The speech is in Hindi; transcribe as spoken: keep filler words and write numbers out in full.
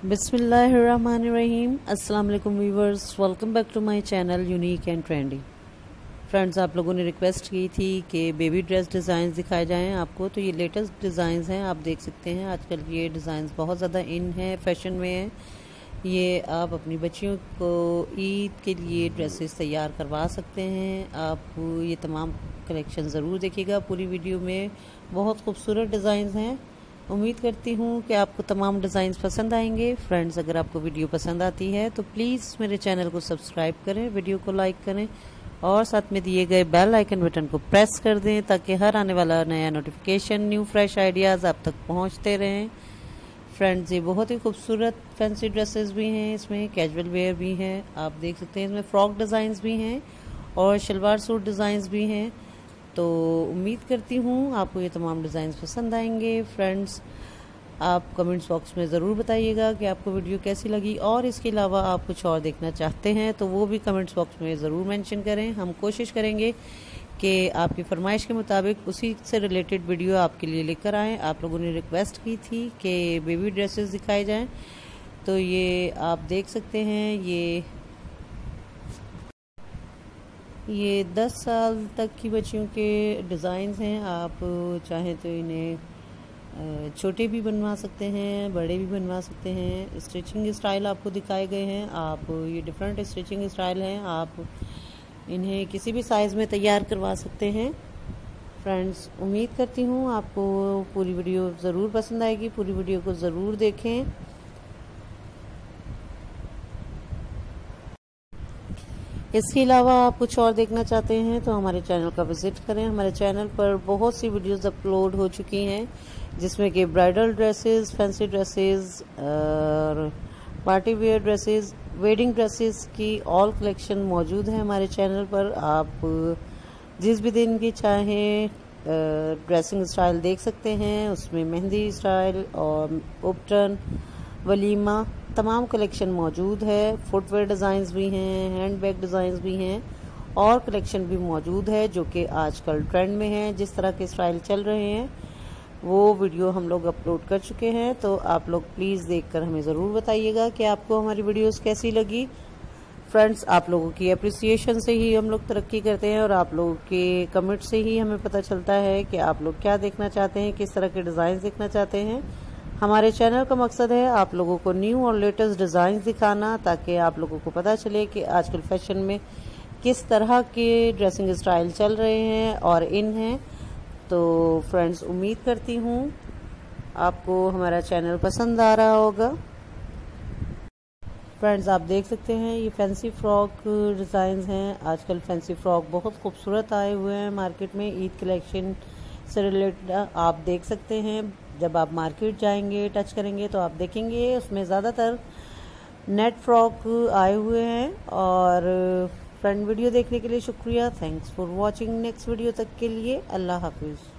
बिस्मिल्लाहिर्रहमानिर्रहीम। अस्सलाम वालेकुम viewers, welcome back to my channel unique and trendy. Friends, आप लोगों ने रिक्वेस्ट की थी कि बेबी ड्रेस डिज़ाइंस दिखाए जाएं आपको, तो ये लेटेस्ट डिज़ाइंस हैं। आप देख सकते हैं आजकल ये डिज़ाइंस बहुत ज़्यादा इन है, फैशन में है। ये आप अपनी बच्चियों को ईद के लिए ड्रेसेस तैयार करवा सकते हैं। आप ये तमाम कलेक्शन ज़रूर देखिएगा पूरी वीडियो में, बहुत खूबसूरत डिज़ाइंस हैं। उम्मीद करती हूँ कि आपको तमाम डिज़ाइंस पसंद आएंगे। फ्रेंड्स, अगर आपको वीडियो पसंद आती है तो प्लीज़ मेरे चैनल को सब्सक्राइब करें, वीडियो को लाइक करें और साथ में दिए गए बेल आइकन बटन को प्रेस कर दें ताकि हर आने वाला नया नोटिफिकेशन, न्यू फ्रेश आइडियाज़ आप तक पहुँचते रहें। फ्रेंड्स, ये बहुत ही खूबसूरत फैंसी ड्रेसेस भी हैं, इसमें कैजुअल वेयर भी हैं। आप देख सकते हैं इसमें फ्रॉक डिज़ाइंस भी हैं और शलवार सूट डिज़ाइंस भी हैं। तो उम्मीद करती हूँ आपको ये तमाम डिज़ाइंस पसंद आएंगे। फ्रेंड्स, आप कमेंट्स बॉक्स में ज़रूर बताइएगा कि आपको वीडियो कैसी लगी और इसके अलावा आप कुछ और देखना चाहते हैं तो वो भी कमेंट्स बॉक्स में ज़रूर मेंशन करें। हम कोशिश करेंगे कि आपकी फरमाइश के मुताबिक उसी से रिलेटेड वीडियो आपके लिए लेकर आएँ। आप लोगों ने रिक्वेस्ट की थी कि बेबी ड्रेसेस दिखाए जाएँ, तो ये आप देख सकते हैं। ये ये दस साल तक की बच्चियों के डिज़ाइंस हैं। आप चाहें तो इन्हें छोटे भी बनवा सकते हैं, बड़े भी बनवा सकते हैं। स्टिचिंग स्टाइल आपको दिखाए गए हैं। आप ये डिफरेंट स्टिचिंग स्टाइल हैं, आप इन्हें किसी भी साइज़ में तैयार करवा सकते हैं। फ्रेंड्स, उम्मीद करती हूँ आपको पूरी वीडियो ज़रूर पसंद आएगी। पूरी वीडियो को ज़रूर देखें। इसके अलावा आप कुछ और देखना चाहते हैं तो हमारे चैनल का विज़िट करें। हमारे चैनल पर बहुत सी वीडियोस अपलोड हो चुकी हैं, जिसमें कि ब्राइडल ड्रेसेस, फैंसी ड्रेसेस और party wear dresses, wedding dresses की ऑल कलेक्शन मौजूद है हमारे चैनल पर। आप जिस भी दिन की चाहें ड्रेसिंग स्टाइल देख सकते हैं। उसमें मेहंदी स्टाइल और उपटन, वलीमा, तमाम कलेक्शन मौजूद है। फुटवेयर डिज़ाइंस भी हैं, हैंड बैग डिज़ाइंस भी हैं और कलेक्शन भी मौजूद है जो कि आजकल ट्रेंड में है। जिस तरह के स्टाइल चल रहे हैं वो वीडियो हम लोग अपलोड कर चुके हैं, तो आप लोग प्लीज़ देखकर हमें ज़रूर बताइएगा कि आपको हमारी वीडियोस कैसी लगी। फ्रेंड्स, आप लोगों की अप्रिसिएशन से ही हम लोग तरक्की करते हैं और आप लोगों के कमेंट से ही हमें पता चलता है कि आप लोग क्या देखना चाहते हैं, किस तरह के डिज़ाइन देखना चाहते हैं। हमारे चैनल का मकसद है आप लोगों को न्यू और लेटेस्ट डिज़ाइन दिखाना, ताकि आप लोगों को पता चले कि आजकल फैशन में किस तरह के ड्रेसिंग स्टाइल चल रहे हैं और इन हैं। तो फ्रेंड्स, उम्मीद करती हूँ आपको हमारा चैनल पसंद आ रहा होगा। फ्रेंड्स, आप देख सकते हैं ये फैंसी फ्रॉक डिज़ाइंस हैं। आजकल फैंसी फ्रॉक बहुत खूबसूरत आए हुए हैं मार्केट में। ईद कलेक्शन से रिलेटेड आप देख सकते हैं। जब आप मार्केट जाएंगे, टच करेंगे तो आप देखेंगे उसमें ज़्यादातर नेट फ्रॉक आए हुए हैं। और फ्रेंड, वीडियो देखने के लिए शुक्रिया। Thanks for watching. Next video तक के लिए अल्लाह हाफिज़।